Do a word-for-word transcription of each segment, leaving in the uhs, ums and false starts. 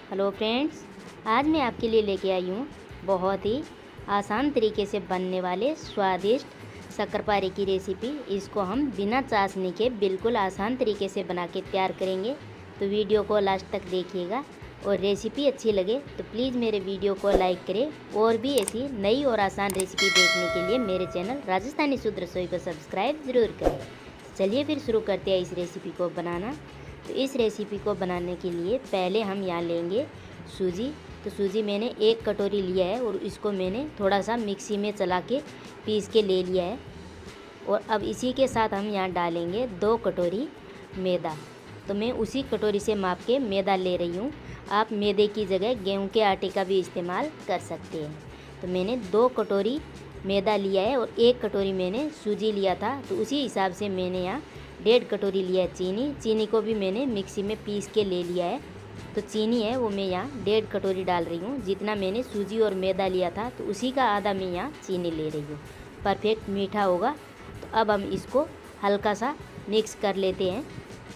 Hello friends, आज मैं आपके लिए लेके आई हूँ बहुत ही आसान तरीके से बनने वाले स्वादिष्ट शक्करपारे की रेसिपी। इसको हम बिना चाशनी के बिल्कुल आसान तरीके से बना के तैयार करेंगे। तो वीडियो को लास्ट तक देखिएगा और रेसिपी अच्छी लगे तो प्लीज़ मेरे वीडियो को लाइक करें और भी ऐसी नई और आसान रेसिपी देखने के लिए मेरे चैनल राजस्थानी शुद्ध रसोई को सब्सक्राइब ज़रूर करें। चलिए फिर शुरू करते हैं इस रेसिपी को बनाना। तो इस रेसिपी को बनाने के लिए पहले हम यहाँ लेंगे सूजी। तो सूजी मैंने एक कटोरी लिया है और इसको मैंने थोड़ा सा मिक्सी में चला के पीस के ले लिया है। और अब इसी के साथ हम यहाँ डालेंगे दो कटोरी मैदा। तो मैं उसी कटोरी से माप के मैदा ले रही हूँ। आप मैदे की जगह गेहूं के आटे का भी इस्तेमाल कर सकते हैं। तो मैंने दो कटोरी मैदा लिया है और एक कटोरी मैंने सूजी लिया था। तो उसी हिसाब से मैंने यहाँ डेढ़ कटोरी लिया है चीनी। चीनी को भी मैंने मिक्सी में पीस के ले लिया है। तो चीनी है वो मैं यहाँ डेढ़ कटोरी डाल रही हूँ। जितना मैंने सूजी और मैदा लिया था तो उसी का आधा मैं यहाँ चीनी ले रही हूँ। परफेक्ट मीठा होगा। तो अब हम इसको हल्का सा मिक्स कर लेते हैं।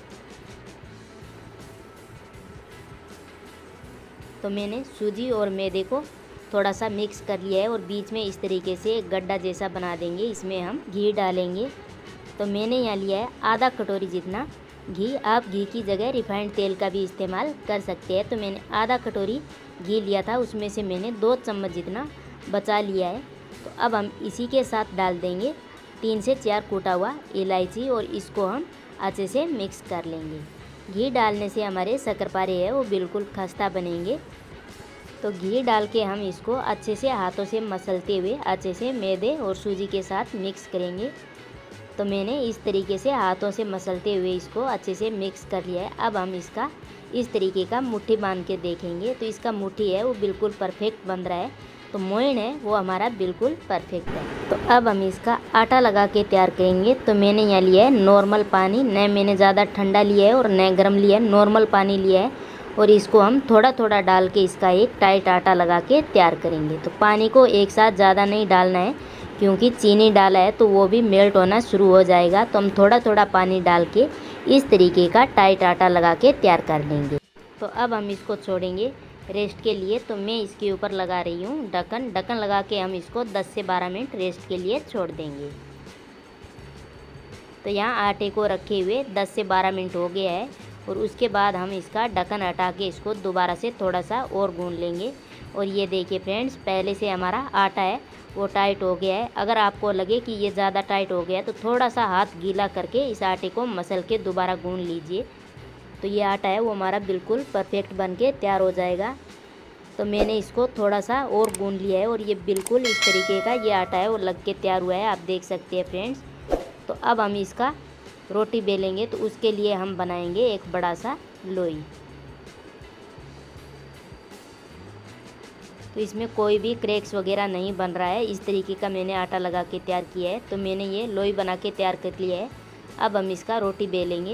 तो मैंने सूजी और मैदे को थोड़ा सा मिक्स कर लिया है और बीच में इस तरीके से एक गड्ढा जैसा बना देंगे। इसमें हम घी डालेंगे। तो मैंने यहाँ लिया है आधा कटोरी जितना घी। आप घी की जगह रिफाइंड तेल का भी इस्तेमाल कर सकते हैं। तो मैंने आधा कटोरी घी लिया था, उसमें से मैंने दो चम्मच जितना बचा लिया है। तो अब हम इसी के साथ डाल देंगे तीन से चार कूटा हुआ इलायची और इसको हम अच्छे से मिक्स कर लेंगे। घी डालने से हमारे शक्करपारे है वो बिल्कुल खस्ता बनेंगे। तो घी डाल के हम इसको अच्छे से हाथों से मसलते हुए अच्छे से मैदे और सूजी के साथ मिक्स करेंगे। तो मैंने इस तरीके से हाथों से मसलते हुए इसको अच्छे से मिक्स कर लिया है। अब हम इसका इस तरीके का मुट्ठी बांध के देखेंगे। तो इसका मुट्ठी है वो बिल्कुल परफेक्ट बन रहा है। तो मोइन है वो हमारा बिल्कुल परफेक्ट है। तो अब हम इसका आटा लगा के तैयार करेंगे। तो मैंने यहाँ लिया है नॉर्मल पानी, न मैंने ज़्यादा ठंडा लिया है और न गर्म लिया है, नॉर्मल पानी लिया है। और इसको हम थोड़ा थोड़ा डाल के इसका एक टाइट आटा लगा के तैयार करेंगे। तो पानी को एक साथ ज़्यादा नहीं डालना है क्योंकि चीनी डाला है तो वो भी मेल्ट होना शुरू हो जाएगा। तो हम थोड़ा थोड़ा पानी डाल के इस तरीके का टाइट आटा लगा के तैयार कर लेंगे। तो अब हम इसको छोड़ेंगे रेस्ट के लिए। तो मैं इसके ऊपर लगा रही हूँ ढक्कन। ढक्कन लगा के हम इसको दस से बारह मिनट रेस्ट के लिए छोड़ देंगे। तो यहाँ आटे को रखे हुए दस से बारह मिनट हो गया है और उसके बाद हम इसका ढक्कन हटा के इसको दोबारा से थोड़ा सा और गूंद लेंगे। और ये देखिए फ्रेंड्स, पहले से हमारा आटा है वो टाइट हो गया है। अगर आपको लगे कि ये ज़्यादा टाइट हो गया है तो थोड़ा सा हाथ गीला करके इस आटे को मसल के दोबारा गूंद लीजिए। तो ये आटा है वो हमारा बिल्कुल परफेक्ट बन के तैयार हो जाएगा। तो मैंने इसको थोड़ा सा और गूंद लिया है और ये बिल्कुल इस तरीके का ये आटा है वो लग के तैयार हुआ है, आप देख सकते हैं फ्रेंड्स। तो अब हम इसका रोटी बेलेंगे। तो उसके लिए हम बनाएंगे एक बड़ा सा लोई। तो इसमें कोई भी क्रैक्स वगैरह नहीं बन रहा है। इस तरीके का मैंने आटा लगा के तैयार किया है। तो मैंने ये लोई बना के तैयार कर लिया है। अब हम इसका रोटी बेलेंगे।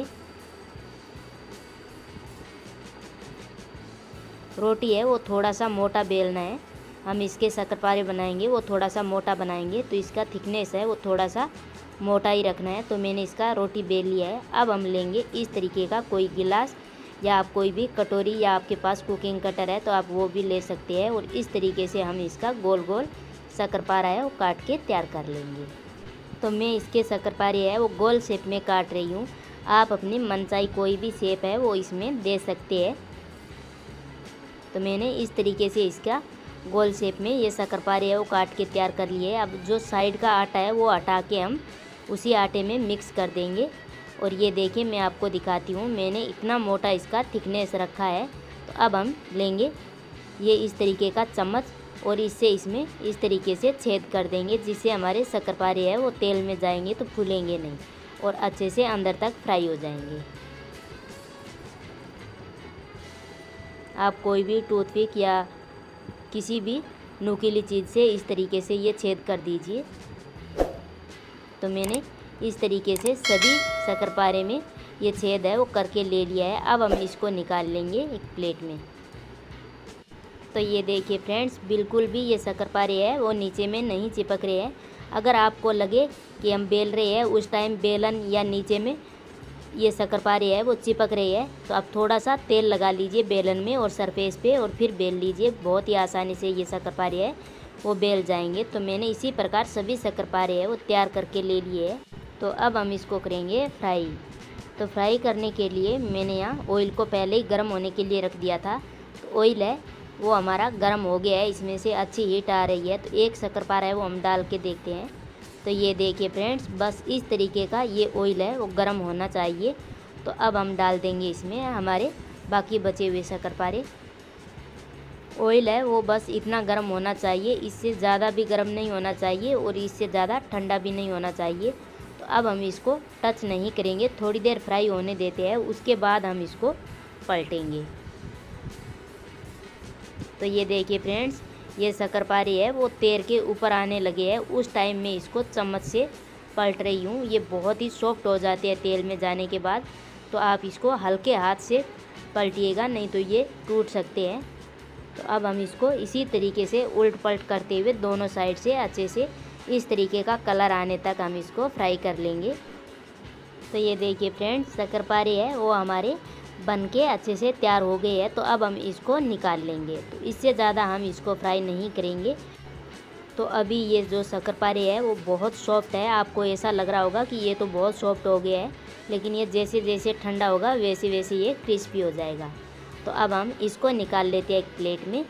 रोटी है वो थोड़ा सा मोटा बेलना है। हम इसके शक्करपारे बनाएंगे वो थोड़ा सा मोटा बनाएंगे। तो इसका थिकनेस है वो थोड़ा सा मोटा ही रखना है। तो मैंने इसका रोटी बेल लिया है। अब हम लेंगे इस तरीके का कोई गिलास या आप कोई भी कटोरी या आपके पास कुकिंग कटर है तो आप वो भी ले सकते हैं। और इस तरीके से हम इसका गोल गोल शक्करपारा है वो काट के तैयार कर लेंगे। तो मैं इसके शक्करपारे है वो गोल शेप में काट रही हूँ। आप अपनी मनचाही कोई भी शेप है वो इसमें दे सकते हैं। तो मैंने इस तरीके से इसका गोल शेप में ये शक्करपारे है वो काट के तैयार कर लिए। अब जो साइड का आटा है वो हटा के हम उसी आटे में मिक्स कर देंगे। और ये देखिए मैं आपको दिखाती हूँ, मैंने इतना मोटा इसका थिकनेस रखा है। तो अब हम लेंगे ये इस तरीके का चम्मच और इससे इसमें इस तरीके से छेद कर देंगे जिससे हमारे शक्करपारे है वो तेल में जाएंगे तो फूलेंगे नहीं और अच्छे से अंदर तक फ्राई हो जाएंगे। आप कोई भी टूथपिक या किसी भी नुकीली चीज़ से इस तरीके से ये छेद कर दीजिए। तो मैंने इस तरीके से सभी शक्करपारे में ये छेद है वो करके ले लिया है। अब हम इसको निकाल लेंगे एक प्लेट में। तो ये देखिए फ्रेंड्स, बिल्कुल भी ये शक्करपारे है वो नीचे में नहीं चिपक रहे हैं। अगर आपको लगे कि हम बेल रहे हैं उस टाइम बेलन या नीचे में ये शक्करपारे है वो चिपक रही है। तो आप थोड़ा सा तेल लगा लीजिए बेलन में और सरफेस पे और फिर बेल लीजिए। बहुत ही आसानी से ये शक्करपारे है वो बेल जाएंगे। तो मैंने इसी प्रकार सभी शक्करपारे है वो तैयार करके ले लिए है। तो अब हम इसको करेंगे फ्राई। तो फ्राई करने के लिए मैंने यहाँ ऑयल को पहले ही गर्म होने के लिए रख दिया था। तो ऑयल है वो हमारा गर्म हो गया है, इसमें से अच्छी हीट आ रही है। तो एक शक्करपारा है वो हम डाल के देखते हैं। तो ये देखिए फ्रेंड्स, बस इस तरीके का ये ऑयल है वो गर्म होना चाहिए। तो अब हम डाल देंगे इसमें हमारे बाकी बचे हुए शक्करपारे। ऑयल है वो बस इतना गर्म होना चाहिए, इससे ज़्यादा भी गर्म नहीं होना चाहिए और इससे ज़्यादा ठंडा भी नहीं होना चाहिए। तो अब हम इसको टच नहीं करेंगे, थोड़ी देर फ्राई होने देते हैं, उसके बाद हम इसको पलटेंगे। तो ये देखिए फ्रेंड्स, ये शक्करपारे है वो तेल के ऊपर आने लगे हैं। उस टाइम में इसको चम्मच से पलट रही हूँ। ये बहुत ही सॉफ्ट हो जाते हैं तेल में जाने के बाद। तो आप इसको हल्के हाथ से पलटिएगा, नहीं तो ये टूट सकते हैं। तो अब हम इसको इसी तरीके से उल्ट पलट करते हुए दोनों साइड से अच्छे से इस तरीके का कलर आने तक हम इसको फ्राई कर लेंगे। तो ये देखिए फ्रेंड्स, शक्करपारे है वो हमारे बन के अच्छे से तैयार हो गए हैं। तो अब हम इसको निकाल लेंगे। तो इससे ज़्यादा हम इसको फ्राई नहीं करेंगे। तो अभी ये जो शक्करपारे है वो बहुत सॉफ्ट है। आपको ऐसा लग रहा होगा कि ये तो बहुत सॉफ्ट हो गया है, लेकिन ये जैसे जैसे ठंडा होगा वैसे वैसे ये क्रिस्पी हो जाएगा। तो अब हम इसको निकाल लेते हैं एक प्लेट में।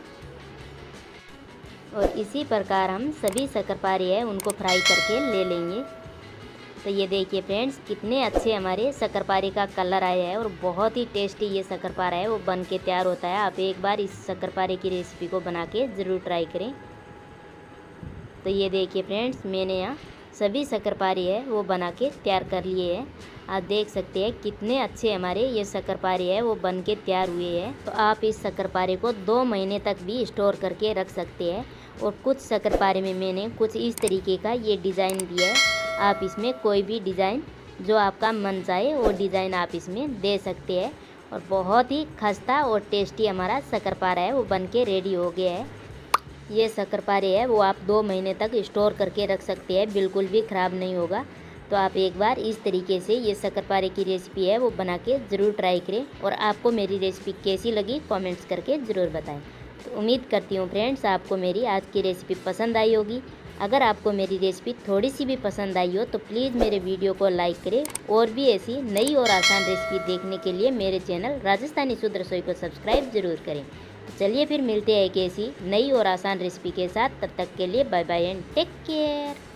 और इसी प्रकार हम सभी शक्करपारे है उनको फ्राई करके ले लेंगे। तो ये देखिए फ्रेंड्स, कितने अच्छे हमारे शक्करपारे का कलर आया है और बहुत ही टेस्टी ये शक्करपारा है वो बन के तैयार होता है। आप एक बार इस शक्करपारे की रेसिपी को बना के ज़रूर ट्राई करें। तो ये देखिए फ्रेंड्स, मैंने यहाँ सभी शक्करपारे है वो बना के तैयार कर लिए हैं। आप देख सकते हैं कितने अच्छे हमारे ये शक्करपारे है वो बन के तैयार हुए हैं। तो आप इस शक्करपारे को दो महीने तक भी स्टोर करके रख सकते हैं। और कुछ शक्करपारे में मैंने कुछ इस तरीके का ये डिज़ाइन दिया है। आप इसमें कोई भी डिज़ाइन जो आपका मन चाहे वो डिज़ाइन आप इसमें दे सकते हैं। और बहुत ही खस्ता और टेस्टी हमारा शक्करपारा है वो बन के रेडी हो गया है। ये शक्करपारे है वो आप दो महीने तक स्टोर करके रख सकते हैं, बिल्कुल भी ख़राब नहीं होगा। तो आप एक बार इस तरीके से ये शक्करपारे की रेसिपी है वो बना के ज़रूर ट्राई करें। और आपको मेरी रेसिपी कैसी लगी कमेंट्स करके ज़रूर बताएं। तो उम्मीद करती हूँ फ्रेंड्स आपको मेरी आज की रेसिपी पसंद आई होगी। अगर आपको मेरी रेसिपी थोड़ी सी भी पसंद आई हो तो प्लीज़ मेरे वीडियो को लाइक करें। और भी ऐसी नई और आसान रेसिपी देखने के लिए मेरे चैनल राजस्थानी शुद्ध रसोई को सब्सक्राइब ज़रूर करें। चलिए फिर मिलते हैं एक ऐसी नई और आसान रेसिपी के साथ। तब तक के लिए bye bye and take care.